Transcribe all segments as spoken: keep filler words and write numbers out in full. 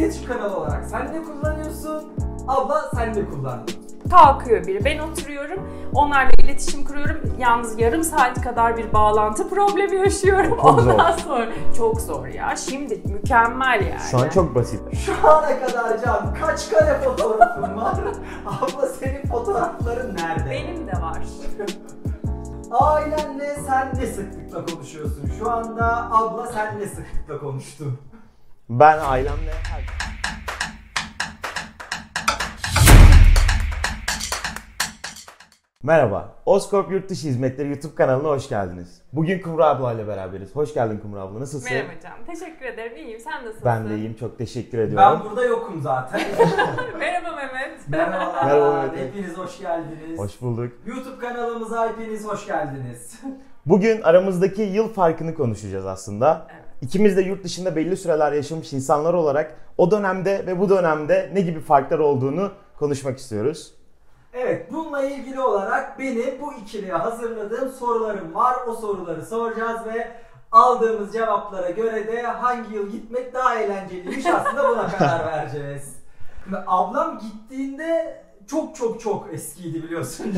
İletişim kanalı olarak sen ne kullanıyorsun? Abla sen ne kullandın? Kalkıyor biri, ben oturuyorum, onlarla iletişim kuruyorum. Yalnız yarım saat kadar bir bağlantı problemi yaşıyorum. Çok Ondan zor. sonra çok zor ya. Şimdi mükemmel yani. Şu an çok basit. Şu ana kadar Can kaç kare fotoğrafın var? Abla senin fotoğrafların nerede? Benim de var. Ailenle sen ne sıklıkla konuşuyorsun? Şu anda abla sen ne sıklıkla konuştun? Ben ailemle her... Merhaba, Oscorp Yurtdışı Hizmetleri YouTube kanalına hoş geldiniz. Bugün Kumru abla ile beraberiz. Hoş geldin Kumru abla, nasılsın? Merhaba Can, teşekkür ederim. İyiyim, sen nasılsın? Ben de iyiyim, çok teşekkür ediyorum. Ben burada yokum zaten. Merhaba Mehmet. Merhabalar, Merhaba Mehmet. hepiniz hoş geldiniz. Hoş bulduk. YouTube kanalımıza hepiniz hoş geldiniz. Bugün aramızdaki yıl farkını konuşacağız aslında. Evet. İkimiz de yurt dışında belli süreler yaşamış insanlar olarak o dönemde ve bu dönemde ne gibi farklar olduğunu konuşmak istiyoruz. Evet, bununla ilgili olarak benim bu ikiliye hazırladığım sorularım var. O soruları soracağız ve aldığımız cevaplara göre de hangi yıl gitmek daha eğlenceliymiş aslında buna karar vereceğiz. Şimdi ablam gittiğinde çok çok çok eskiydi biliyorsun.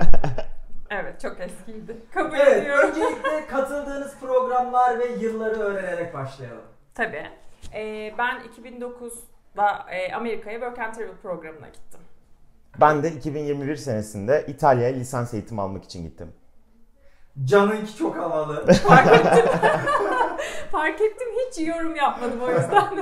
Evet, çok eskiydi. Kabul Evet, ediyorum. öncelikle katıldığınız programlar ve yılları öğrenerek başlayalım. Tabii. Ee, ben iki bin dokuzda e, Amerika'ya Work and Travel programına gittim. Ben de iki bin yirmi bir senesinde İtalya'ya lisans eğitimi almak için gittim. Canınki çok havalı. Fark ettim. Fark ettim, hiç yorum yapmadım o yüzden.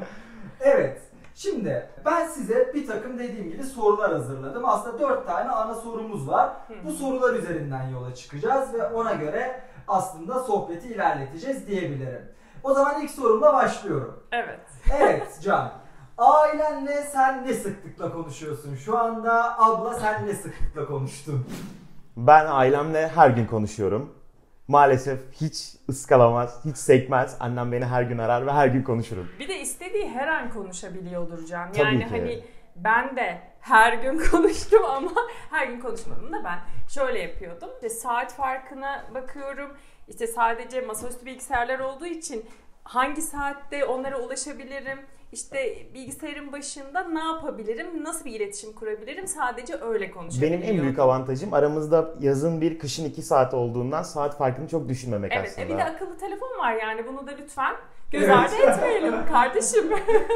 Evet. Şimdi ben size bir takım dediğim gibi sorular hazırladım. Aslında dört tane ana sorumuz var. Bu sorular üzerinden yola çıkacağız ve ona göre aslında sohbeti ilerleteceğiz diyebilirim. O zaman ilk sorumla başlıyorum. Evet. Evet Can. Ailenle sen ne sıklıkla konuşuyorsun? Şu anda abla sen ne sıklıkla konuştun? Ben ailemle her gün konuşuyorum. Maalesef hiç ıskalamaz, hiç sekmez. Annem beni her gün arar ve her gün konuşurum. Bir de istediği her an konuşabiliyordur Can. Tabii Yani ki. hani ben de her gün konuştum ama her gün konuşmadım da ben şöyle yapıyordum. İşte saat farkına bakıyorum. İşte sadece masaüstü bilgisayarlar olduğu için hangi saatte onlara ulaşabilirim? İşte bilgisayarın başında ne yapabilirim? Nasıl bir iletişim kurabilirim? Sadece öyle konuşabiliyorum. Benim en büyük avantajım aramızda yazın bir kışın iki saat olduğundan saat farkını çok düşünmemek Evet, aslında. bir de akıllı telefon var yani bunu da lütfen göz Evet. ardı etmeyelim kardeşim.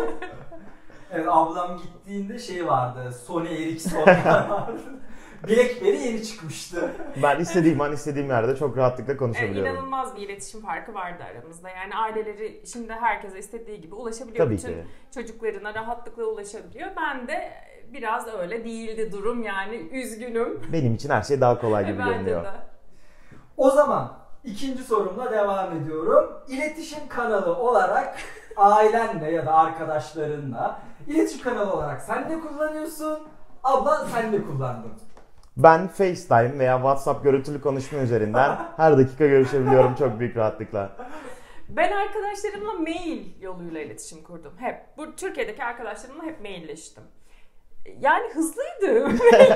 Evet, ablam gittiğinde şey vardı, Sony Ericsson vardı. BlackBerry yeni çıkmıştı. Ben istediğim an istediğim yerde çok rahatlıkla Evet, konuşabiliyorum. inanılmaz bir iletişim farkı vardı aramızda. Yani aileleri şimdi herkese istediği gibi ulaşabiliyor. Tabii Bütün ki. çocuklarına rahatlıkla ulaşabiliyor. Ben de biraz öyle değildi durum yani üzgünüm. Benim için her şey daha kolay gibi Bence görünüyor. de. O zaman ikinci sorumla devam ediyorum. İletişim kanalı olarak ailenle ya da arkadaşlarınla iletişim kanalı olarak sen ne kullanıyorsun? Abla sen ne kullandın? Ben FaceTime veya WhatsApp görüntülü konuşma üzerinden her dakika görüşebiliyorum çok büyük rahatlıkla. Ben arkadaşlarımla mail yoluyla iletişim kurdum. Hep. Bu Türkiye'deki arkadaşlarımla hep mailleştim. Yani hızlıydı.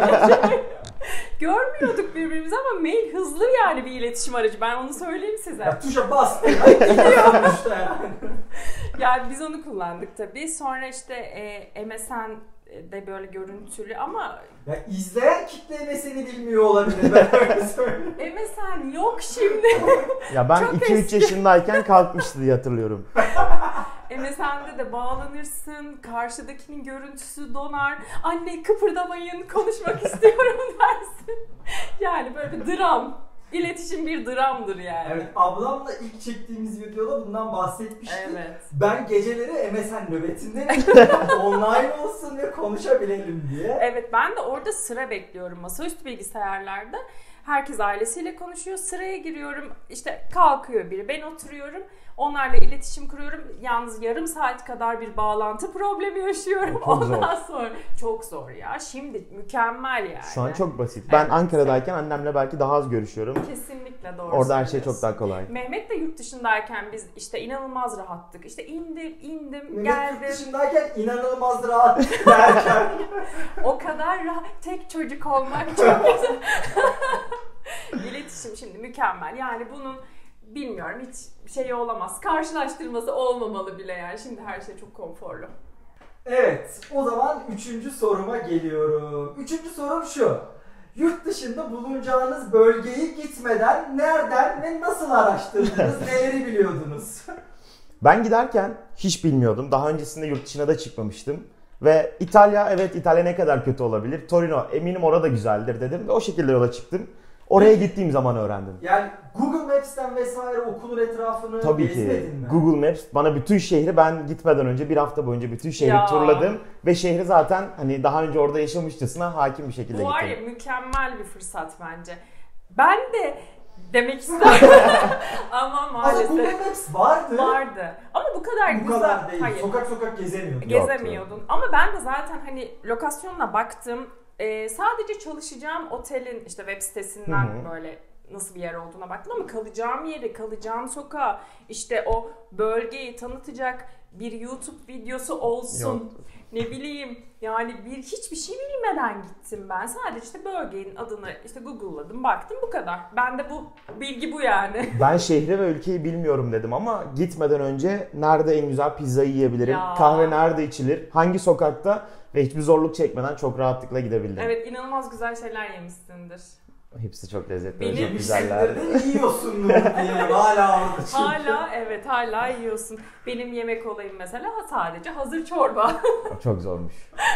Görmüyorduk birbirimizi ama mail hızlı yani bir iletişim aracı. Ben onu söyleyeyim size. Ya tuşa bas. Gidiyor işte yani. Yani biz onu kullandık tabii. Sonra işte e, M S N de böyle görüntülü ama Ya izleyen kitle ne seni bilmiyor olabilir, ben öyle söyleyeyim. M S N yok şimdi. Ya ben Çok iki üç eski. yaşındayken kalkmıştı diye hatırlıyorum. M S N'de de bağlanırsın, karşıdakinin görüntüsü donar, anne kıpırdamayın, konuşmak istiyorum dersin. Yani böyle bir dram. İletişim bir dramdır yani. Evet, ablamla ilk çektiğimiz videoda bundan bahsetmiştik. Evet. Ben geceleri M S N nöbetinde online olsun ve konuşabilelim diye. Evet, ben de orada sıra bekliyorum masaüstü bilgisayarlarda. Herkes ailesiyle konuşuyor, sıraya giriyorum, işte kalkıyor biri, ben oturuyorum, onlarla iletişim kuruyorum. Yalnız yarım saat kadar bir bağlantı problemi yaşıyorum. Çok Ondan zor. sonra çok zor ya. Şimdi mükemmel yani. Şu an çok basit. Ben Evet. Ankara'dayken annemle belki daha az görüşüyorum. Kesinlikle doğru. Orada her şey çok söylüyorsun. daha kolay. Mehmet de yurt dışındayken biz işte inanılmaz rahattık. İşte indim, indim, Mehmet yurt geldim. dışındayken inanılmaz rahat derken. O kadar rahat. Tek çocuk olmak çok güzel. İletişim şimdi mükemmel. Yani bunun bilmiyorum hiç şeyi olamaz. Karşılaştırması olmamalı bile yani. Şimdi her şey çok konforlu. Evet, o zaman üçüncü soruma geliyorum. Üçüncü sorum şu. Yurt dışında bulunacağınız bölgeyi gitmeden nereden ve nasıl araştırdınız, neleri biliyordunuz? Ben giderken hiç bilmiyordum. Daha öncesinde yurt dışına da çıkmamıştım. Ve İtalya, evet İtalya ne kadar kötü olabilir? Torino, eminim orada güzeldir dedim ve o şekilde yola çıktım. Oraya gittiğim zaman öğrendim. Yani Google Maps'ten vesaire okulun etrafını Tabii gezmedin ki mi? Google Maps bana bütün şehri, ben gitmeden önce bir hafta boyunca bütün şehri Ya. turladım. Ve şehri zaten hani daha önce orada yaşamışçasına hakim bir şekilde Bu var ya gittim. mükemmel bir fırsat bence. Ben de demek istedim ama Aslında maalesef Google Maps vardı. vardı. Ama bu kadar Bu güzel. kadar değil. Hayır. Sokak sokak gezemiyordun. Yok. Gezemiyordun. Ama ben de zaten hani lokasyonuna baktım. Ee, sadece çalışacağım otelin işte web sitesinden Hı hı. böyle nasıl bir yer olduğuna baktım ama kalacağım yeri, kalacağım sokağı, işte o bölgeyi tanıtacak bir YouTube videosu olsun. Yok. Ne bileyim yani bir hiçbir şey bilmeden gittim ben. Sadece işte bölgenin adını işte Google'ladım, baktım, bu kadar. Bende bu bilgi bu yani. Ben şehri ve ülkeyi bilmiyorum dedim ama gitmeden önce nerede en güzel pizzayı yiyebilirim, Ya. kahve nerede içilir, hangi sokakta ve hiçbir zorluk çekmeden çok rahatlıkla gidebildim. Evet, inanılmaz güzel şeyler yemişsindir. Hepsi çok lezzetli, Benim çok güzeller. Yemişsindir de yiyorsun diyelim hala orada çünkü. Hala evet hala yiyorsun. Benim yemek olayım mesela sadece hazır çorba. Çok zormuş.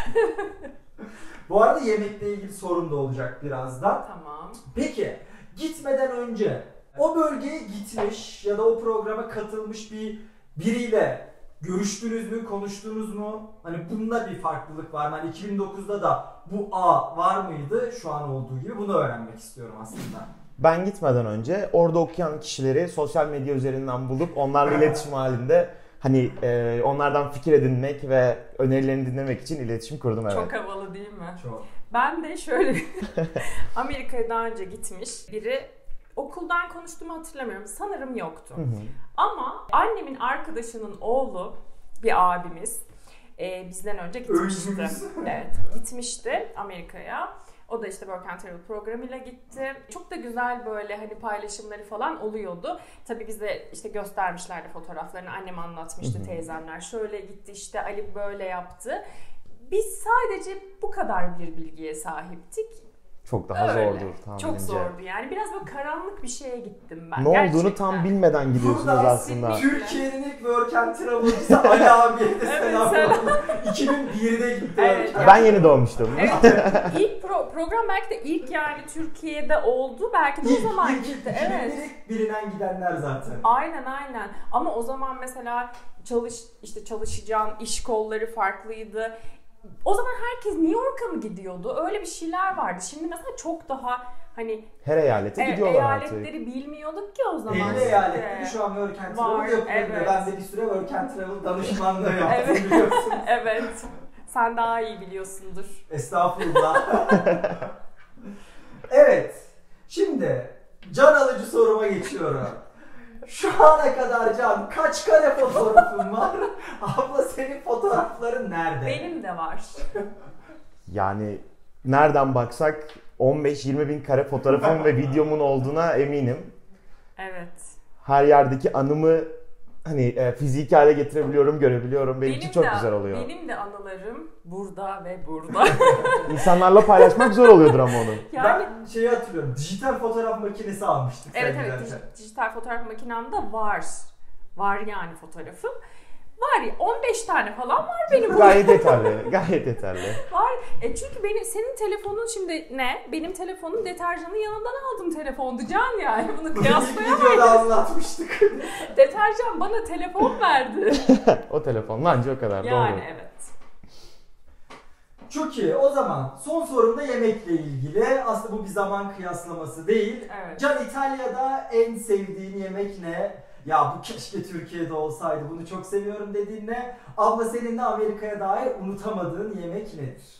Bu arada yemekle ilgili sorun da olacak birazdan. Tamam. Peki gitmeden önce o bölgeye gitmiş ya da o programa katılmış bir biriyle görüştünüz mü, konuştunuz mu? Hani bunda bir farklılık var mı? Hani iki bin dokuzda da bu A var mıydı şu an olduğu gibi? Bunu öğrenmek istiyorum aslında. Ben gitmeden önce orada okuyan kişileri sosyal medya üzerinden bulup onlarla iletişim halinde hani e, onlardan fikir edinmek ve önerilerini dinlemek için iletişim kurdum, evet. Çok havalı değil mi? Çok. Ben de şöyle Amerika'ya daha önce gitmiş biri, okuldan konuştuğumu hatırlamıyorum. Sanırım yoktu. Hı hı. Ama annemin arkadaşının oğlu bir abimiz e, bizden önce gitmişti. Öncümüz. Evet, gitmişti Amerika'ya. O da işte Work and Travel programıyla gitti. Çok da güzel böyle hani paylaşımları falan oluyordu. Tabii bize işte göstermişlerdi fotoğraflarını. Annem anlatmıştı, Hı hı. teyzemler. Şöyle gitti işte, Ali böyle yaptı. Biz sadece bu kadar bir bilgiye sahiptik. Çok daha Öyle. zordur tahminimce. Çok zordu yani. Biraz böyle karanlık bir şeye gittim ben. Ne Gerçekten. olduğunu tam bilmeden gidiyorsunuz Burada aslında. Türkiye'nin ilk Work and Travel'cısı Ali abiye de Evet, selam selam. olsun. iki bin birde gitti. Evet. Work and Ben yeni doğmuştum. Evet. İlk pro- program belki de ilk yani Türkiye'de oldu. Belki de o zaman İlk, gitti. iki bin bir Evet. ilk bilinen gidenler zaten. Aynen aynen. Ama o zaman mesela çalış işte çalışacağın iş kolları farklıydı. O zaman herkes New York'a mı gidiyordu? Öyle bir şeyler vardı. Şimdi mesela çok daha hani Her eyalete e, gidiyorlar artık. eyaletleri bilmiyorduk ki o zaman. elli işte. eyaletleri şu an Work and Travel Var, yapılıyor. evet. Ben de bir süre Work and Travel danışmanlığı yaptım Evet. biliyorsun. Evet. Sen daha iyi biliyorsundur. Estağfurullah. Evet. Şimdi can alıcı soruma geçiyorum. Şu ana kadar Can kaç kare fotoğrafın var? Abla senin fotoğrafların nerede? Benim de var. Yani nereden baksak on beş yirmi bin kare fotoğrafım ve videomun olduğuna eminim. Evet. Her yerdeki anımı hani e, fiziki hale getirebiliyorum, görebiliyorum. Benim, için çok de, güzel oluyor. Benim de anılarım burada ve burada. İnsanlarla paylaşmak zor oluyordur ama onu. Yani Ben şeyi hatırlıyorum. Dijital fotoğraf makinesi almıştık. sen evet evet giderken. dij- dijital fotoğraf makinemde var. Var yani fotoğrafım. Var ya on beş tane falan var benim burada. Gayet yeterli, gayet yeterli. Var. E çünkü benim senin telefonun şimdi ne? Benim telefonum deterjanın yanından aldım telefondu Can yani. Bunu İlk kıyaslayamayız. videoda anlatmıştık. Deterjan bana telefon verdi. O telefonla anca o kadar, Yani doğru. evet. Çok iyi. O zaman son sorum da yemekle ilgili. Aslında bu bir zaman kıyaslaması değil. Evet. Can, İtalya'da en sevdiğin yemek ne? Ya bu keşke Türkiye'de olsaydı, bunu çok seviyorum dediğin ne? Abla senin de Amerika'ya dair unutamadığın yemek nedir?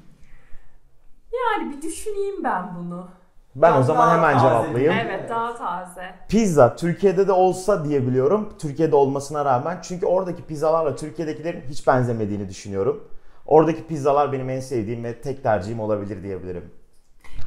Yani bir düşüneyim ben bunu. Ben o Daha zaman hemen taze. cevaplayayım. Evet, Evet. daha taze. Pizza Türkiye'de de olsa diyebiliyorum. Türkiye'de olmasına rağmen. Çünkü oradaki pizzalarla Türkiye'dekilerin hiç benzemediğini düşünüyorum. Oradaki pizzalar benim en sevdiğim ve tek tercihim olabilir diyebilirim.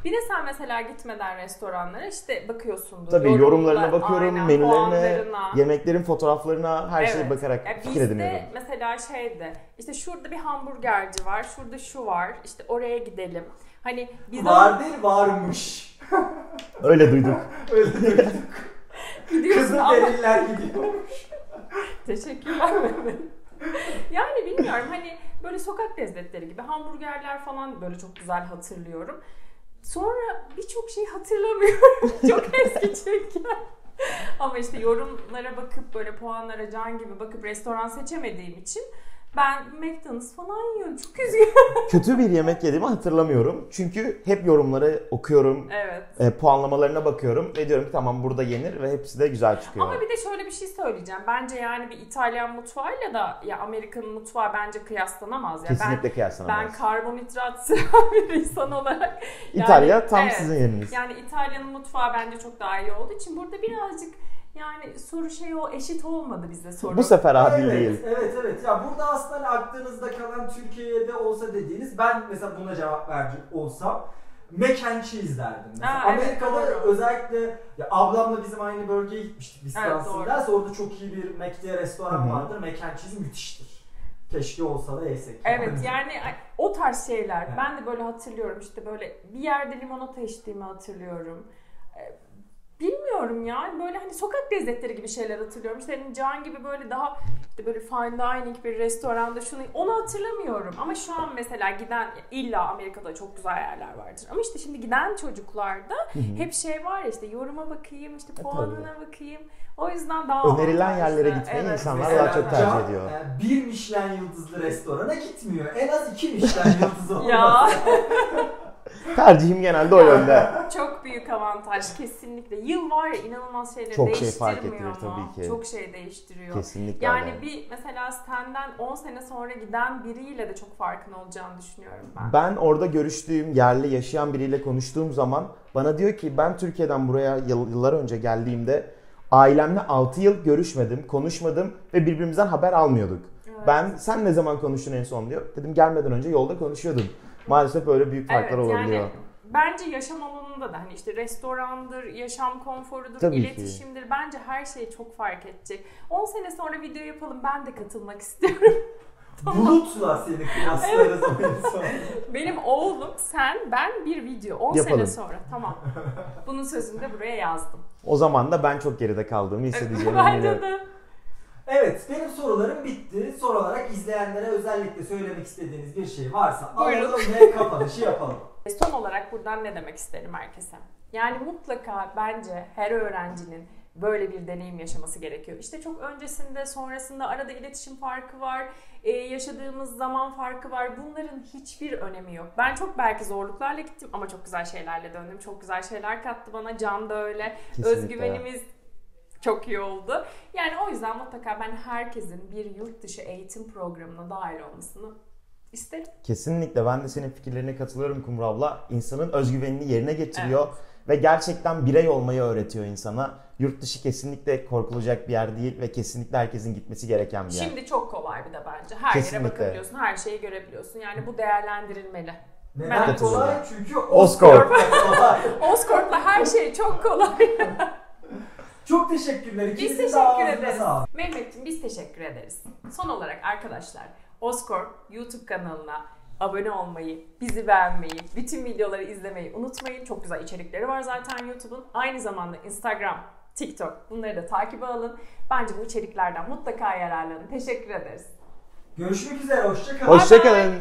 Bir de sen mesela gitmeden restoranlara işte bakıyorsundur. Tabii yorumlar, yorumlarına bakıyorum, aynen, menülerine, puanlarına. yemeklerin fotoğraflarına, her şeye Evet. bakarak Ya fikir ediniyorum. bizde mesela şeydi, işte şurada bir hamburgerci var, şurada şu var, işte oraya gidelim. Hani bizde Var değil, varmış. Öyle duyduk. Öyle duyduk. gidiyorsun Kızıl ama... deriller gidiyormuş. Teşekkürler Mehmet. Yani bilmiyorum hani böyle sokak lezzetleri gibi hamburgerler falan böyle çok güzel hatırlıyorum. Sonra birçok şey hatırlamıyorum. Çok eski çünkü. Ama işte yorumlara bakıp böyle puanlara can gibi bakıp restoran seçemediğim için ben McDonald's falan yiyorum. Çok üzgünüm. Kötü bir yemek yediğimi hatırlamıyorum. Çünkü hep yorumları okuyorum, Evet. e, puanlamalarına bakıyorum ve diyorum ki tamam burada yenir ve hepsi de güzel çıkıyor. Ama bir de şöyle bir şey söyleyeceğim. Bence yani bir İtalyan mutfağıyla da ya Amerika'nın mutfağı bence kıyaslanamaz. Ya Kesinlikle ben, kıyaslanamaz. Ben karbonhidrat seven bir insan olarak. Yani, İtalya tam evet, sizin yeriniz. Yani İtalya'nın mutfağı bence çok daha iyi olduğu için burada birazcık yani soru şey o eşit olmadı bize soru. Bu sefer adil evet, değil. Evet evet. Ya burada aslında hani aklınızda kalan Türkiye'de olsa dediğiniz, ben mesela buna cevap verecek olsam mac and cheese derdim. Mesela Ha, evet, Amerika'da doğru. özellikle ya ablamla bizim aynı bölgeye gitmiştik Wisconsin'da. Evet, orada çok iyi bir McD restoran Hı hı. vardır. Mac and cheese müthiştir. Keşke olsa da yesek. Evet yani o tarz şeyler. Evet. Ben de böyle hatırlıyorum işte böyle bir yerde limonata içtiğimi hatırlıyorum. Ee, Bilmiyorum ya böyle hani sokak lezzetleri gibi şeyler hatırlıyorum. Senin Can gibi böyle daha işte böyle fine dining bir restoranda şunu onu hatırlamıyorum. Ama şu an mesela giden illa Amerika'da çok güzel yerler vardır. Ama işte şimdi giden çocuklarda hep şey var ya işte yoruma bakayım işte puanına bakayım. O yüzden daha Önerilen avantajlı. yerlere gitmeyi Evet. insanlar Mesela daha çok tercih Can, ediyor. e, bir Michelin yıldızlı restorana gitmiyor. En az iki Michelin yıldızı olması. Ya. Tercihim genelde o yönde. Çok büyük avantaj kesinlikle. Yıl var ya inanılmaz şeyleri Çok şey değiştirmiyor fark ettirir mu? tabii ki. Çok şey değiştiriyor. Kesinlikle Yani öyle. bir mesela senden on sene sonra giden biriyle de çok farkın olacağını düşünüyorum ben. Ben orada görüştüğüm, yerli yaşayan biriyle konuştuğum zaman bana diyor ki ben Türkiye'den buraya yıl- yıllar önce geldiğimde ailemle altı yıl görüşmedim, konuşmadım ve birbirimizden haber almıyorduk. Evet. Ben sen ne zaman konuştun en son diyor. Dedim gelmeden önce yolda konuşuyordum. Maalesef böyle büyük farklar Evet, olabiliyor. yani bence yaşam alanında da hani işte restorandır, yaşam konforudur, Tabii ki. iletişimdir. Bence her şey çok fark edecek. on sene sonra video yapalım ben de katılmak istiyorum. Bulutla seni kıyaslarız o insan. Benim oğlum, sen, ben bir video on Yapalım. sene sonra. Tamam. Bunun sözünü de buraya yazdım. O zaman da ben çok geride kaldığımı hissedeceğimi Bence eminim. de. Evet, benim sorularım bitti. Son olarak izleyenlere özellikle söylemek istediğiniz bir şey varsa Buyurun. alalım ve kapanışı yapalım. Son olarak buradan ne demek isterim herkese? Yani mutlaka bence her öğrencinin böyle bir deneyim yaşaması gerekiyor. İşte çok öncesinde, sonrasında arada iletişim farkı var, ee, yaşadığımız zaman farkı var. Bunların hiçbir önemi yok. Ben çok belki zorluklarla gittim ama çok güzel şeylerle döndüm. Çok güzel şeyler kattı bana. Can da öyle. Kesinlikle. Özgüvenimiz çok iyi oldu. Yani o yüzden mutlaka ben herkesin bir yurt dışı eğitim programına dahil olmasını isterim. Kesinlikle ben de senin fikirlerine katılıyorum Kumru abla. İnsanın özgüvenini yerine getiriyor ve gerçekten birey olmayı öğretiyor insana. Yurt dışı kesinlikle korkulacak bir yer değil ve kesinlikle herkesin gitmesi gereken bir yer. Şimdi çok kolay bir de bence. Her Kesinlikle. yere bakabiliyorsun, her şeyi görebiliyorsun. Yani bu değerlendirilmeli. Neden Ben kolay? katılıyorum. Çünkü Oscorp. kolay. Oscorp'la her şey çok kolay. Çok teşekkürler. Biz İkinizin de teşekkür ağzına ederiz. sağlık. Mehmet'ciğim biz teşekkür ederiz. Son olarak arkadaşlar Oscorp YouTube kanalına abone olmayı, bizi beğenmeyi, bütün videoları izlemeyi unutmayın. Çok güzel içerikleri var zaten YouTube'un. Aynı zamanda Instagram, TikTok bunları da takibe alın. Bence bu içeriklerden mutlaka yararlanın. Teşekkür ederiz. Görüşmek üzere. Hoşça kalın. Hoşçakalın.